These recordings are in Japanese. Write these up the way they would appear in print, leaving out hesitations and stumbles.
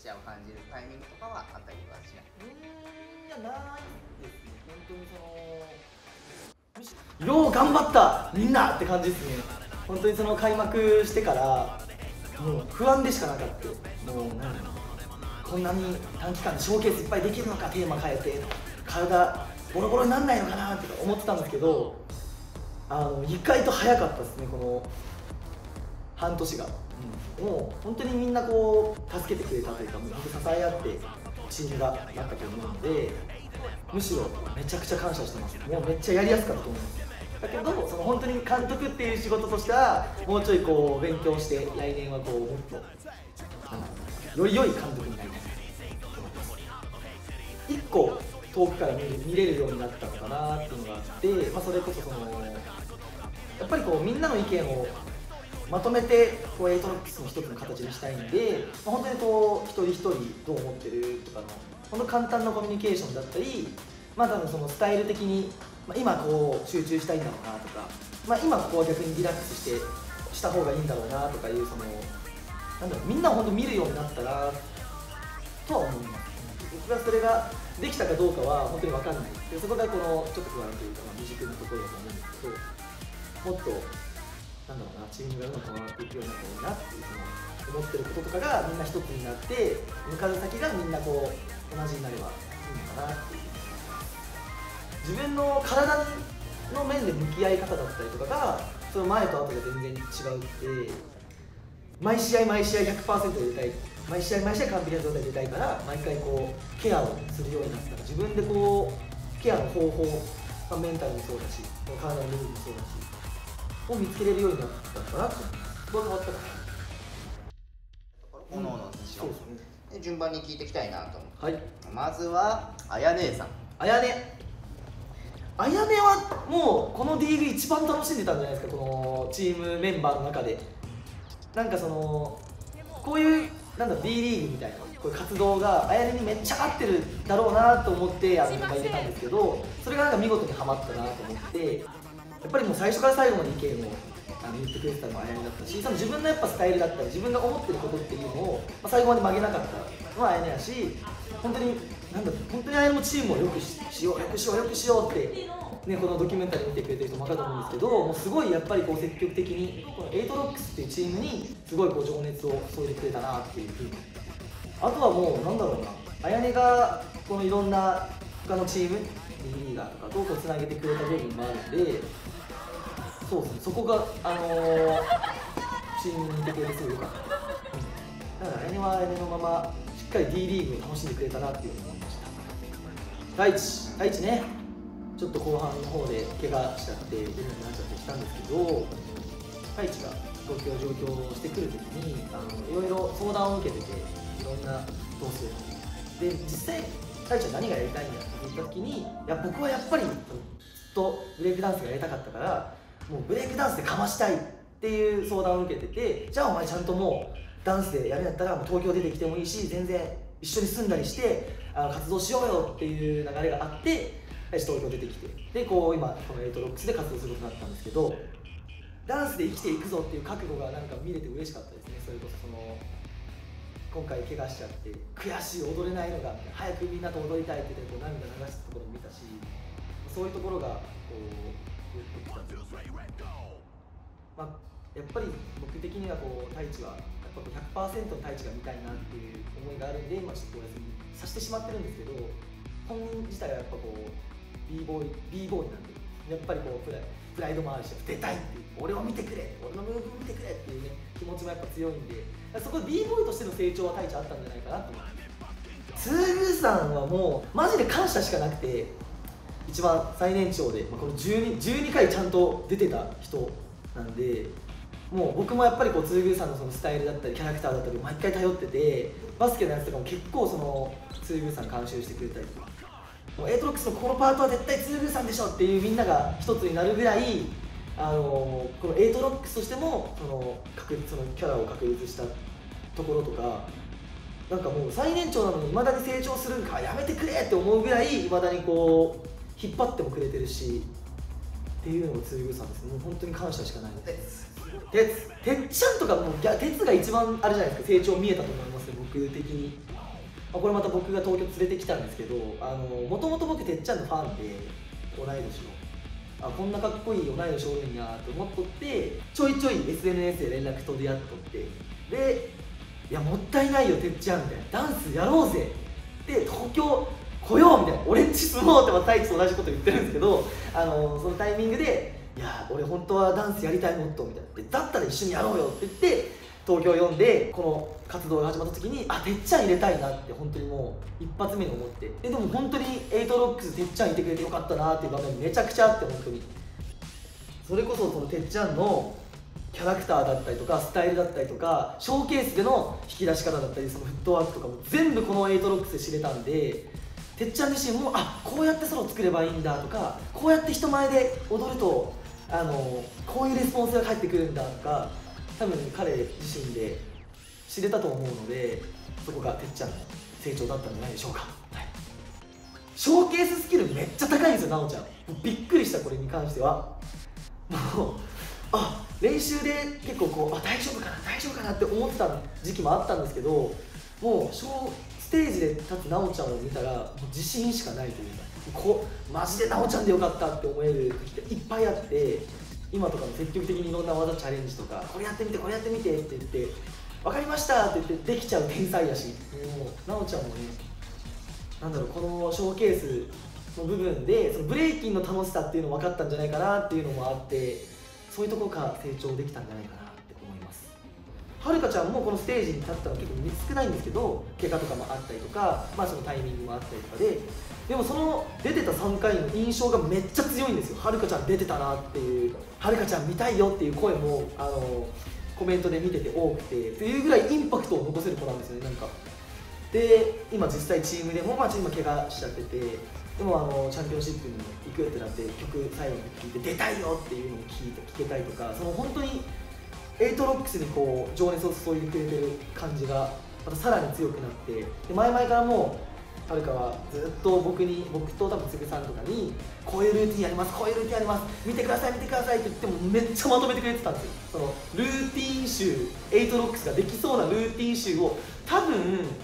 シャーを感じるタイミングとかはあったりはしない？ いや、ないですね。本当によう頑張ったみんなって感じですね。本当にその開幕してからもう不安でしかなかった。もうこんなに短期間でショーケースいっぱいできるのか、テーマ変えて体ボロボロにならないのかなって思ってたんですけど、意外と早かったですね、この半年が。もう本当にみんなこう助けてくれたというか、もう支え合ってチームがなったと思うので、むしろめちゃくちゃ感謝してます。もうめっちゃやりやすかったと思います。だけどその本当に監督っていう仕事としてはもうちょいこう勉強して来年はこうもっとより良い監督になりたい。一個遠くから見れるようになったのかなっていうのがあって、それこそやっぱりこうみんなの意見をまとめてこうエイトロックスの一つの形にしたいんで、本当にこう一人一人どう思ってるとかのこの簡単なコミュニケーションだったり、多分そのスタイル的に、今こう集中したいんだろうなとか、今ここは逆にリラックスした方がいいんだろうなとかいうみんなを本当見るようになったなとは思います。僕がそれができたかどうかは本当に分かんない。でそこがこのちょっと不安というか、未熟なところだと思うんですけど、もっとチームがうまく回っていくようになったらいいなっていう思ってることとかがみんな一つになって、向かう先がみんなこう同じになればいいのかなっていう。自分の体の面で向き合い方だったりとかがその前と後で全然違うって、毎試合毎試合 100% 入れたい、毎試合毎試合完璧な状態で入れたいから、毎回こうケアをするようになったら、自分でこうケアの方法、メンタルもそうだし体の部分もそうだしを見つけれるようになったのかなと。どう変わったかな。 おのおのですよ。で順番に聞いていきたいなと思って、 はい、 まずはあや姉さん。 あやねはもうこの D リーグ一番楽しんでたんじゃないですか、このチームメンバーの中で。こういうD リーグみたいなこういう活動があやねにめっちゃ合ってるだろうなと思って入れたんですけど、それが見事にはまったなと思って、やっぱりもう最初から最後まで意見を言ってくれてたのはあやねだったし、その自分のやっぱスタイルだったり自分が思ってることっていうのを、最後まで曲げなかったのはあやねやし、本当にあやねもチームをよくしようって、このドキュメンタリー見てくれてる人も分かると思うんですけど、もうすごいやっぱりこう積極的にこのエイトロックスっていうチームにすごいこう情熱を注いでくれたなっていうふうに。あとはもうあやねがこのいろんな他のチームリーガーとかとこうつなげてくれた部分もあるんで、そうですね、そこがチームに似てくれてすごい良かった。だからあやねはあやねのまましっかり D リーグを楽しんでくれたなっていうふうに思いました。太一ね、ちょっと後半の方で怪我しちゃって出なくなっちゃってきたんですけど、太一が東京上京してくるときにいろいろ相談を受けてて、いろんなどうするで、実際太一は何がやりたいんだって言ったときに、いや僕はやっぱりずっとブレイクダンスがやりたかったから、もうブレイクダンスでかましたいっていう相談を受けてて、じゃあお前ちゃんともうダンスでやるんだったらもう東京出てきてもいいし、全然一緒に住んだりして活動しようよっていう流れがあって、東京出てきて、でこう今このエイトロックスで活動することになったんですけど、ダンスで生きていくぞっていう覚悟が見れて嬉しかったですね。それこそ今回怪我しちゃって悔しい、踊れないのが早くみんなと踊りたいって言って涙流したところも見たし、そういうところがこう言ってきたんですけど、やっぱり僕的には太一はやっぱ 100% の太一が見たいなっていう思いがあるんで、今ちょっとお休みさせてしまってるんですけど、本人自体はやっぱb ボーイなんで、やっぱりプライドもあるし、出たいっていう、俺を見てくれ、俺のムーブを見てくれっていう気持ちもやっぱ強いんで、そこで b ボーイとしての成長は太一あったんじゃないかなと思います。つぐさんはもうマジで感謝しかなくて、一番最年長で、この12回ちゃんと出てた人なんで、もう僕もやっぱりつぐさんのそのスタイルだったりキャラクターだったり毎回頼ってて、バスケのやつとかも結構つぐさん監修してくれたりとか、もうエイトロックスのこのパートは絶対つぐさんでしょっていうみんなが一つになるぐらい、このエイトロックスとしてもそのキャラを確立したところとか、もう最年長なのにいまだに成長するんかやめてくれって思うぐらいいまだに引っ張ってもくれてるしっていうのがつぐさんですね。もう本当に感謝しかないので、てっちゃんとかもてつが一番あれじゃないですか、成長見えたと思いますね、僕的に。 これまた僕が東京連れてきたんですけど、もともと僕てっちゃんのファンで、同い年のこんなかっこいい同い年おるんやと思っとって、ちょいちょい SNS で連絡取り合っとって、でいやもったいないよてっちゃんみたいな、ダンスやろうぜで東京来ようみたいな、俺んち住もうって太一と同じこと言ってるんですけど、そのタイミングでいや俺本当はダンスやりたいもっとみたいな、でだったら一緒にやろうよって言って東京呼んで、この活動が始まった時にてっちゃん入れたいなって本当にもう一発目に思って、でも本当にエイトロックスてっちゃんいてくれてよかったなっていう場面めちゃくちゃあって、本当にそれこそそのてっちゃんのキャラクターだったりとかスタイルだったりとかショーケースでの引き出し方だったり、そのフットワークとかも全部このエイトロックスで知れたんで、てっちゃん自身もこうやってソロ作ればいいんだとか、こうやって人前で踊るとこういうレスポンスが返ってくるんだとか、多分彼自身で知れたと思うので、そこがてっちゃんの成長だったんじゃないでしょうか。はい、ショーケーススキルめっちゃ高いんですよ、なおちゃん。びっくりした、これに関しては。もう練習で結構こう大丈夫かな大丈夫かなって思ってた時期もあったんですけど、もうステージで立つなおちゃんを見たらもう自信しかないというか、マジでなおちゃんでよかったって思える時っていっぱいあって、今とかも積極的にいろんな技チャレンジとか、これやってみてこれやってみてって言って分かりましたって言ってできちゃう天才やし、もうなおちゃんもね、なんだろう、このショーケースの部分でそのブレイキンの楽しさっていうの分かったんじゃないかなっていうのもあって、そういうところから成長できたんじゃないかなって思います。はるかちゃんもこのステージに立ったの結構少ないんですけど、怪我とかもあったりとか、そのタイミングもあったりとかでもその出てた3回の印象がめっちゃ強いんですよ。はるかちゃん出てたなっていう、はるかちゃん見たいよっていう声もコメントで見てて多くてっていうぐらいインパクトを残せる子なんですよね。なんかで今実際チームでも今怪我しちゃってて、でもチャンピオンシップに行くってなって曲最後に聴いて出たいよっていうのを聞けたりとか、その本当にエイトロックスにこう情熱を注いでくれてる感じがまたさらに強くなって、で前々からもうはるかはずっと僕と多分つぐさんとかにこういうルーティンやります、こういうルーティンやります、見てください見てくださいって言ってもめっちゃまとめてくれてたんですよ。そのルーティン集、エイトロックスができそうなルーティン集を多分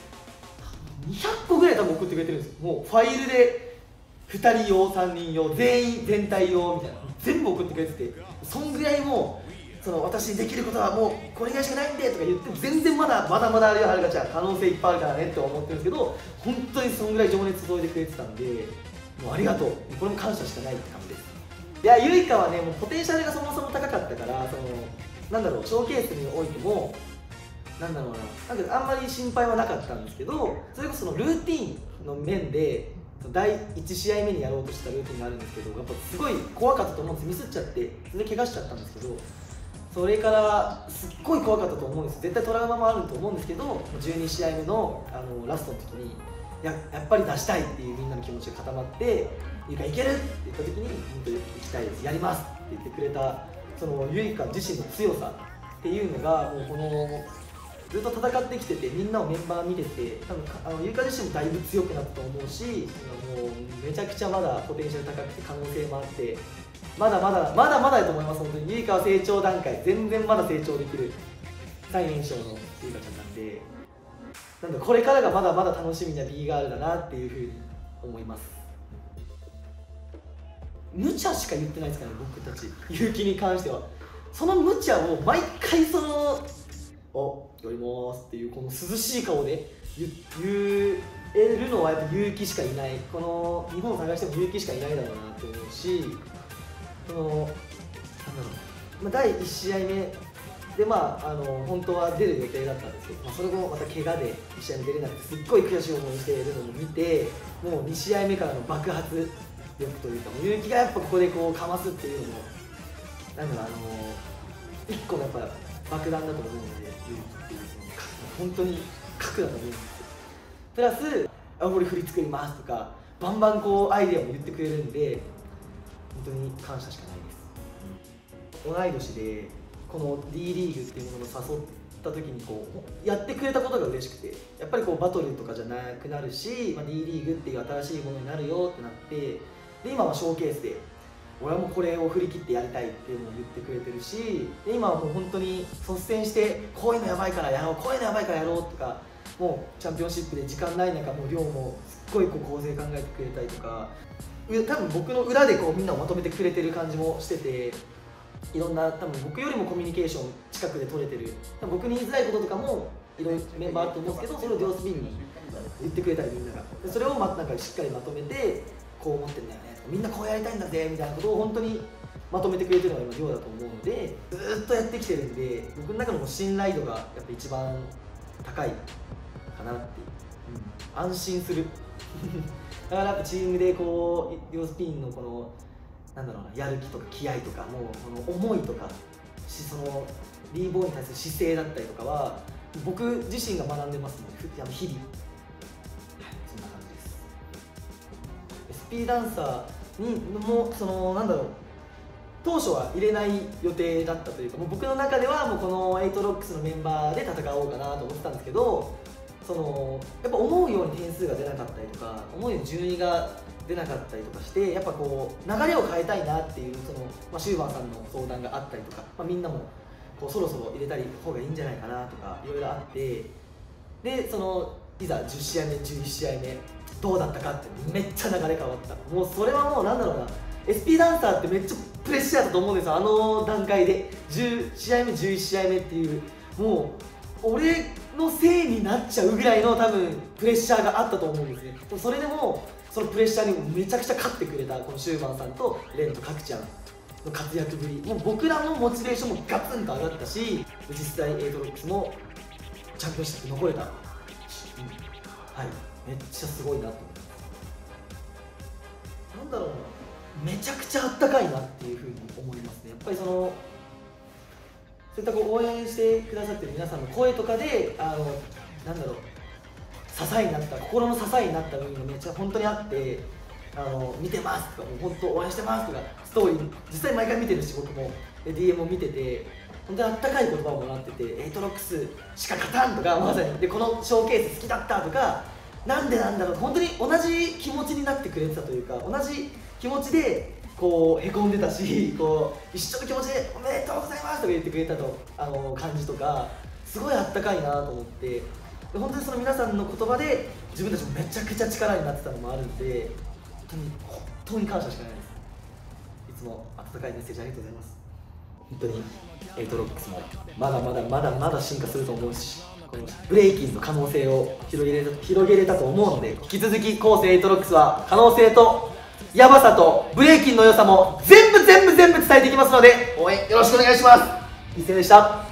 200個ぐらい多分送ってくれてるんですよ。もうファイルで2人用3人用全体用みたいな全部送ってくれてて、そんぐらいもう私にできることはもうこれぐらいしかないんでとか言っても全然まだあるよはるかちゃん、可能性いっぱいあるからねって思ってるんですけど、本当にそんぐらい情熱注いでくれてたんで、もうありがとう、これも感謝しかないって感じです。いやゆいかはね、もうポテンシャルがそもそも高かったから、なんだろう、ショーケースにおいてもなんだろうな、あんまり心配はなかったんですけど、それこそルーティンの面で第1試合目にやろうとしたルーティンがあるんですけど、やっぱすごい怖かったと思うんです。ミスっちゃってそれで怪我しちゃったんですけど、それからすっごい怖かったと思うんです。絶対トラウマもあると思うんですけど、12試合目のラストの時にやっぱり出したいっていうみんなの気持ちが固まって「ゆいかいける!」って言った時に「本当に行きたいです、やります!」って言ってくれた、そのゆいか自身の強さっていうのがもうこのずっと戦ってきてて、みんなをメンバー見てて、多分ゆいか自身もだいぶ強くなったと思うし、もうめちゃくちゃまだポテンシャル高くて可能性もあって、まだまだだと思います。本当にゆいかは成長段階、全然まだ成長できる最年少のゆいかちゃんなんで、なんだこれからがまだまだ楽しみな B ガールだなっていうふうに思います。無茶しか言ってないですからね、僕たち結城に関しては。その無茶を毎回やりますっていうこの涼しい顔で言えるのはやっぱ結城しかいない、この日本を探しても結城しかいないだろうなって思うし、第1試合目で本当は出る予定だったんですけど、それもまた怪我で1試合目出れなくてすっごい悔しい思いしているのも見て、もう2試合目からの爆発力というか、結城がやっぱここでこうかますっていうのも1個のやっぱ爆弾だと思うので、結城っていう本当に核だと思うんですよ。プラス俺振り作りますとかバンバンこうアイデアも言ってくれるんで、本当に感謝しかないです。同い年でこの D リーグっていうものを誘った時にこうやってくれたことが嬉しくて、やっぱりこうバトルとかじゃなくなるし、D リーグっていう新しいものになるよってなって、で今はショーケースで俺はもうこれを振り切ってやりたいっていうのを言ってくれてるし、で今はもう本当に率先してこういうのやばいからやろう、こういうのやばいからやろうとかもうチャンピオンシップで時間ない中もう量もすっごいこう構成考えてくれたりとか、多分僕の裏でこうみんなをまとめてくれてる感じもしてて、いろんな多分僕よりもコミュニケーション近くで取れてる、多分僕に言いづらいこととかもいろいろメンバーあると思うんですけど、それをデュオスピンに言ってくれたり、みんながでそれをなんかしっかりまとめて、こう思ってるんだよねとか、みんなこうやりたいんだぜみたいなことを本当にまとめてくれてるのが今デュオだと思うので、ずーっとやってきてるんで、僕の中の信頼度がやっぱ一番高いかなっていう、安心するだからやっぱチームでこうデュオスピンのこのなんだろうな、やる気とか気合とかもうこの思いとかその b ボーイに対する姿勢だったりとかは僕自身が学んでますので、日々、はい、そんな感じです。 SP ダンサーにもそのなんだろう、当初は入れない予定だったというか、もう僕の中ではもうこのエイトロックスのメンバーで戦おうかなと思ってたんですけど、そのやっぱ思うように点数が出なかったりとか、思うように順位が出なかったりとかして、やっぱこう流れを変えたいなっていうその、シューバーさんの相談があったりとか、みんなもこうそろそろ入れたり方がいいんじゃないかなとかいろいろあって、でそのいざ10試合目11試合目どうだったかってめっちゃ流れ変わった。もうそれはもうなんだろうな、 SP ダンサーってめっちゃプレッシャーだと思うんですよ、あの段階で10試合目11試合目っていう、もう俺のせいになっちゃうぐらいの多分プレッシャーがあったと思うんですね。それでもそのプレッシャーにもめちゃくちゃ勝ってくれたこのシューバンさんとレンとカクちゃんの活躍ぶり、もう僕らのモチベーションもガツンと上がったし、実際エイトロックスもチャンピオンシップ残れた、はい、めっちゃすごいなと思って、なんだろうな、めちゃくちゃあったかいなっていうふうに思いますね。やっぱりそのそういったこう応援してくださってる皆さんの声とかでなんだろう、支えになった、心の支えになった部分がめっちゃ本当にあって、見てますとか、もう本当応援してますとか、ストーリー実際毎回見てるし、僕も DM も見てて、本当にあったかい言葉をもらってて、エイトロックスしか勝たんとか、まさにでこのショーケース好きだったとか、なんでなんだろう、本当に同じ気持ちになってくれてたというか、同じ気持ちでこうへこんでたし、こう一緒の気持ちでおめでとうございますとか言ってくれたと感じとか、すごいあったかいなと思って、本当にその皆さんの言葉で自分たちもめちゃくちゃ力になってたのもあるんで、本当に感謝しかないです。いつも温かいメッセージありがとうございます。本当にエイトロックスもまだまだ進化すると思うし、このブレイキンの可能性を広げれたと思うので、引き続き後世エイトロックスは可能性とヤバさとブレイキンの良さも全部伝えていきますので、応援よろしくお願いします。一斉でした。